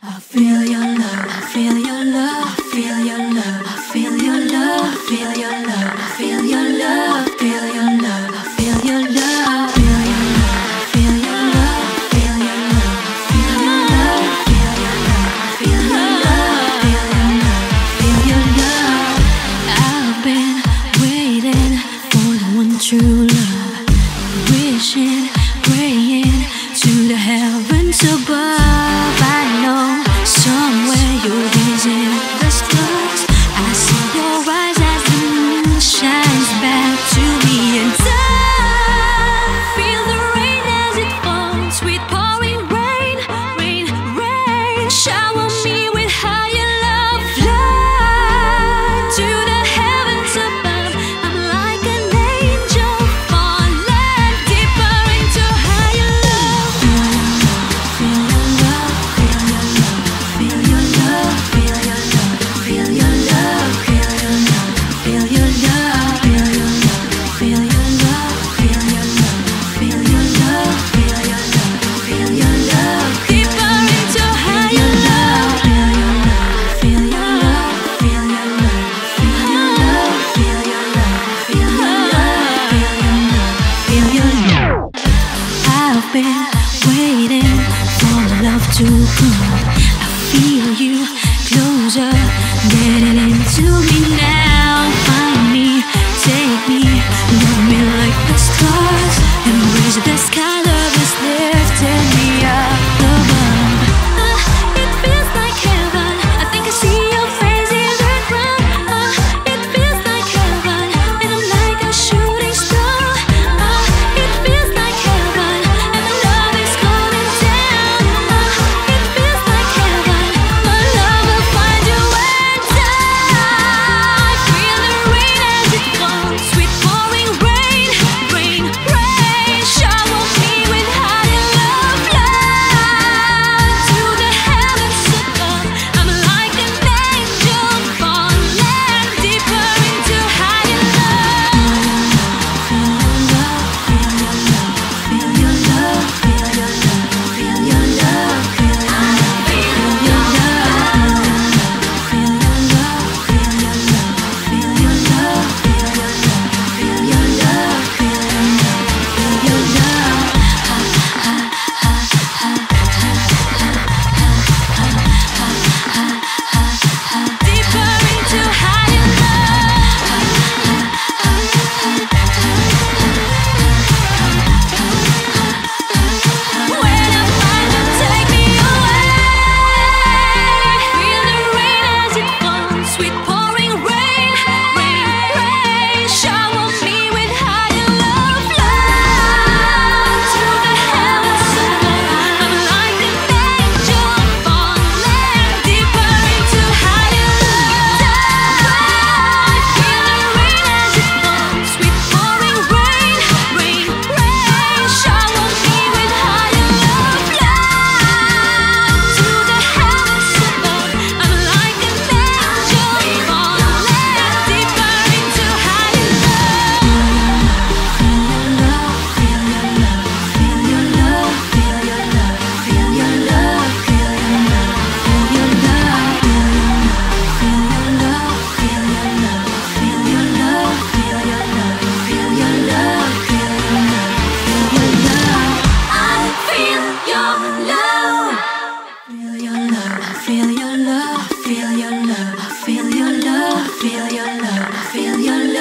I feel your love, I feel your love, I feel your love, I feel your love, I feel your love, I feel your love, I feel your love, I feel your love, I feel your love, I feel your love, I feel your love, I feel your love, I feel your love, I feel your love, I feel your love. I've been waiting for the one true love, wishing, praying to the heavens above. I know somewhere you're gazing at the stars. I see your eyes as the moon shines back to me, and I feel the rain as it falls, sweet pouring rain, rain, rain. Shower me with higher love, fly to the heavens above. I'm like an angel falling deeper into higher love. Feel your love, feel your love, feel your love, feel your love, feel your love, feel your love, feel your love, feel your love, feel your love, feel your love, feel your love, feel your love, feel your love, deeper into higher love. Feel your love, feel your love, feel your love, feel your love, feel your love, feel your love, feel your love. I've been waiting for love to come. I feel you closer, getting into me now. Find me, take me, love me like the stars. Embrace the sky, love is lifting me up above. It feels like heaven. I think I see your face in the ground. It feels like heaven, and I'm like a shooting star. It feels like heaven, and the love is coming down. It feels like heaven, my love will find you and I feel the rain as it falls, sweet pouring rain, rain, rain. Shower me with higher love, fly to the heavens above. I'm like an angel falling deeper into higher love. Feel your love, feel your love, feel your love, feel your love, feel your love, feel your love, feel your love, feel your love, feel your love, feel your love, feel your love, feel your love, feel your love, feel your love. Deeper into higher love. When I find you, take me away. Feel the rain as it falls, sweet pouring rain, rain, rain. Shower me with higher love, fly to the heavens above. I'm like an angel falling deeper into higher love. Feel the rain as it falls, sweet pouring rain, rain, rain. Shower me with higher love, fly to the heavens above. I'm like an angel falling deeper into higher love. Feel your love, feel your love, feel your love, feel your love, feel your love, feel your love, feel your love, feel your love, feel your love, feel your love, feel your love, feel your love, feel your love. I feel your love. Feel your love, I feel your love, I feel your love, I feel your love, feel your love, I feel your love.